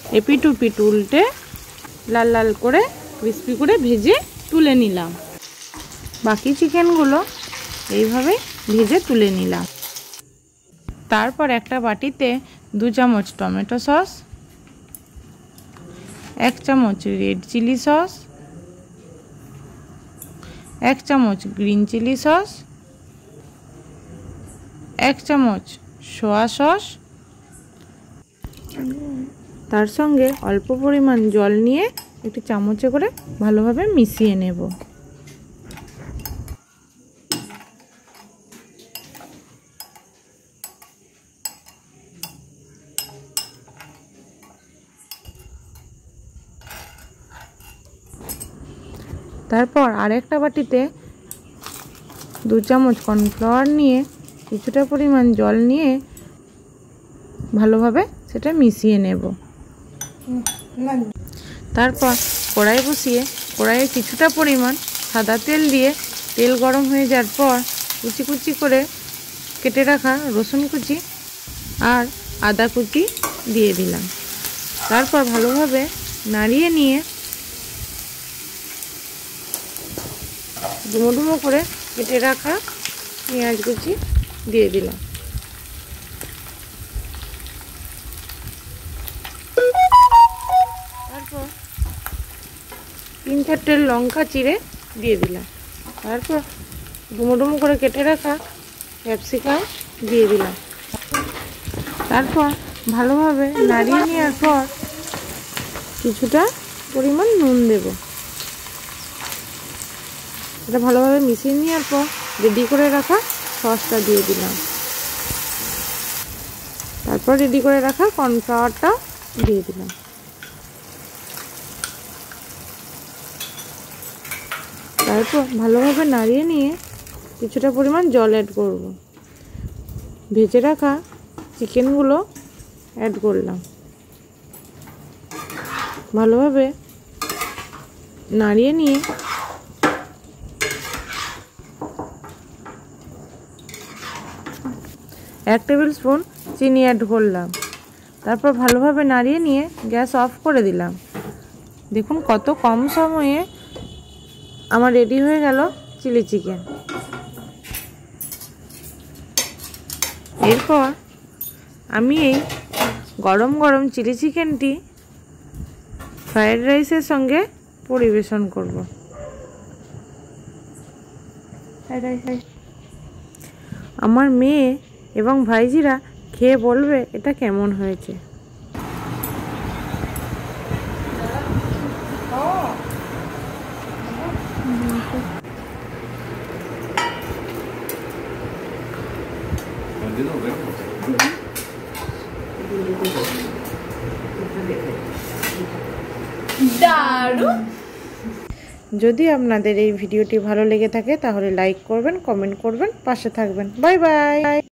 এপিট ওপিট উল্টে লাল লাল করে ক্রিস্পি করে ভেজে তুলে নিলাম। বাকি চিকেনগুলো এইভাবে ভেজে তুলে নিলাম। তারপর একটা বাটিতে 2 চামচ টমেটো সস, 1 চামচ রেড চিলি সস, 1 চামচ গ্রিন চিলি সস, 1 চামচ সোয়া সস, তার সঙ্গে অল্প পরিমাণ জল নিয়ে একটি চামচে করে ভালোভাবে মিশিয়ে নেব। তারপর আরেকটা বাটিতে 2 চামচ কর্নফ্লাওয়ার নিয়ে কিছুটা পরিমাণ জল নিয়ে ভালোভাবে সেটা মিশিয়ে নেব। তারপর কড়াই বসিয়ে কড়াইয়ে কিছুটা পরিমাণ সাদা তেল দিয়ে তেল গরম হয়ে যাওয়ার পর কুচি কুচি করে কেটে রাখা রসুন কুচি আর আদা কুচি দিয়ে দিলাম। তারপর ভালোভাবে নাড়িয়ে নিয়ে ডুমো ডুমো করে কেটে রাখা পেঁয়াজ কুচি দিয়ে দিলাম। তারপর 3-4টে লঙ্কা চিড়ে দিয়ে দিলাম। তারপর ডুমো ডুমো করে কেটে রাখা ক্যাপসিকাম দিয়ে দিলাম। তারপর ভালোভাবে নাড়িয়ে নেওয়ার পর কিছুটা পরিমাণ নুন দেব। এটা ভালোভাবে মিশিয়ে নেওয়ার পর রেডি করে রাখা সসটা দিয়ে দিলাম। তারপর রেডি করে রাখা কর্নফ্লাওয়ারটা দিয়ে দিলাম। তারপর ভালোভাবে নাড়িয়ে নিয়ে কিছুটা পরিমাণ জল অ্যাড করব। ভেজে রাখা চিকেনগুলো অ্যাড করলাম। ভালোভাবে নাড়িয়ে নিয়ে 1 টেবিল স্পুন চিনি অ্যাড করলাম। তারপর ভালোভাবে নাড়িয়ে নিয়ে গ্যাস অফ করে দিলাম। দেখুন কত কম সময়ে আমার রেডি হয়ে গেল চিলি চিকেন। এরপর আমি এই গরম গরম চিলি চিকেনটি ফ্রায়েড রাইসের সঙ্গে পরিবেশন করব। আমার মেয়ে এবং ভাইজিরা খেয়ে বলবে এটা কেমন হয়েছে। যদি আপনাদের এই ভিডিওটি ভালো লেগে থাকে তাহলে লাইক করবেন, কমেন্ট করবেন, পাশে থাকবেন। Bye by.